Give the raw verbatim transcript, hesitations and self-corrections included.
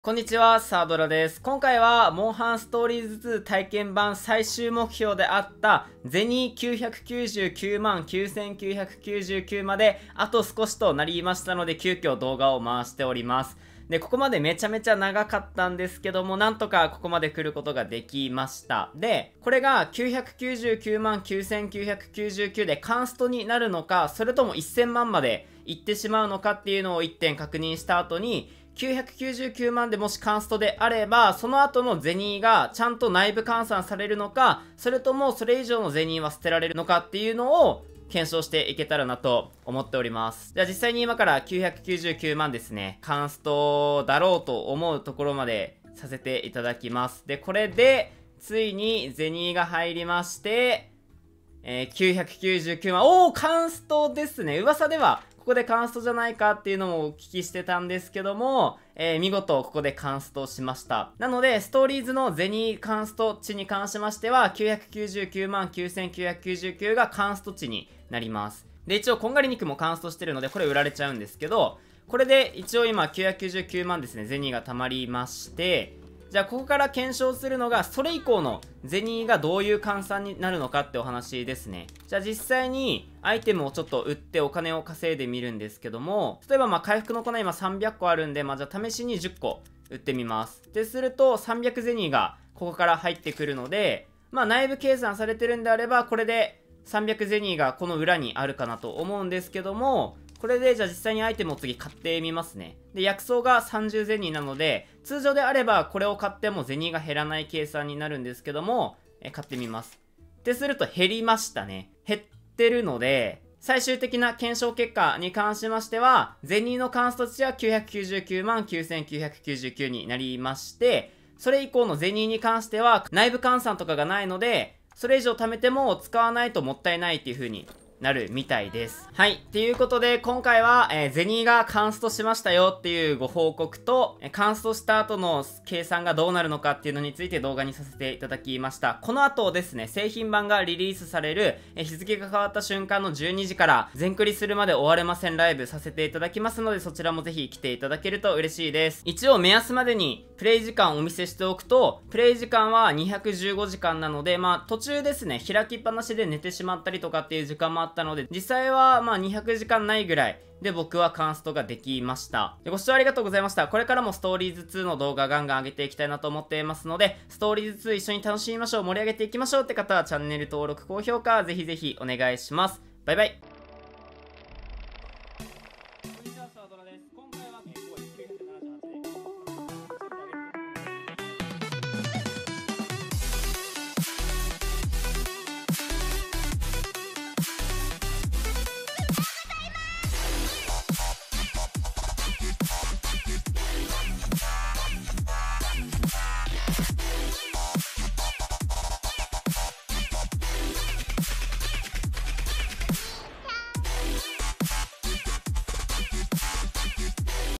こんにちは、サードラです。今回は、モンハンストーリーズツー体験版最終目標であった、ゼニーきゅうひゃくきゅうじゅうきゅうまんきゅうせんきゅうひゃくきゅうじゅうきゅうまで、あと少しとなりましたので、急遽動画を回しております。で、ここまでめちゃめちゃ長かったんですけども、なんとかここまで来ることができました。で、これがきゅうひゃくきゅうじゅうきゅうまんきゅうせんきゅうひゃくきゅうじゅうきゅうでカンストになるのか、それともせんまんまで行ってしまうのかっていうのをいってん確認した後に、きゅうひゃくきゅうじゅうきゅうまんでもしカンストであれば、その後のゼニーがちゃんと内部換算されるのか、それともそれ以上のゼニーは捨てられるのかっていうのを検証していけたらなと思っております。じゃあ実際に今からきゅうひゃくきゅうじゅうきゅうまんですね、カンストだろうと思うところまでさせていただきます。で、これで、ついにゼニーが入りまして、えー、きゅうひゃくきゅうじゅうきゅうまん。おー、カンストですね。噂では、ここでカンストじゃないかっていうのもお聞きしてたんですけども、えー、見事ここでカンストしました。なので、ストーリーズのゼニーカンスト値に関しましては、きゅうひゃくきゅうじゅうきゅうまんきゅうせんきゅうひゃくきゅうじゅうきゅうがカンスト値になります。で、一応、こんがり肉もカンストしてるので、これ売られちゃうんですけど、これで一応今きゅうひゃくきゅうじゅうきゅうまんですね、ゼニーが溜まりまして、じゃあここから検証するのが、それ以降のゼニーがどういう換算になるのかってお話ですね。じゃあ実際にアイテムをちょっと売ってお金を稼いでみるんですけども、例えばまあ回復の粉今さんびゃっこあるんで、まあじゃあ試しにじゅっこ売ってみます。でするとさんびゃくゼニーがここから入ってくるので、まあ内部計算されてるんであれば、これでさんびゃくゼニーがこの裏にあるかなと思うんですけども、これでじゃあ実際にアイテムを次買ってみますね。で、薬草がさんじゅうゼニーなので、通常であればこれを買ってもゼニーが減らない計算になるんですけども、え買ってみます。ってすると減りましたね。減ってるので、最終的な検証結果に関しましては、ゼニーのカンスト値はきゅうひゃくきゅうじゅうきゅうまんきゅうせんきゅうひゃくきゅうじゅうきゅうになりまして、それ以降のゼニーに関しては内部換算とかがないので、それ以上貯めても使わないともったいないっていう風になるみたいです。はい。っていうことで、今回は、えー、ゼニーがカンストしましたよっていうご報告と、えー、カンストした後の計算がどうなるのかっていうのについて動画にさせていただきました。この後ですね、製品版がリリースされる、えー、日付が変わった瞬間のじゅうにじから、全クリするまで終われませんライブさせていただきますので、そちらもぜひ来ていただけると嬉しいです。一応目安までに、プレイ時間をお見せしておくと、プレイ時間はにひゃくじゅうごじかんなので、まあ途中ですね、開きっぱなしで寝てしまったりとかっていう時間もあったので、実際はまあにひゃくじかんないぐらいで僕はカンストができました。ご視聴ありがとうございました。これからもストーリーズツーの動画ガンガン上げていきたいなと思っていますので、ストーリーズツー一緒に楽しみましょう、盛り上げていきましょうって方はチャンネル登録、高評価ぜひぜひお願いします。バイバイ。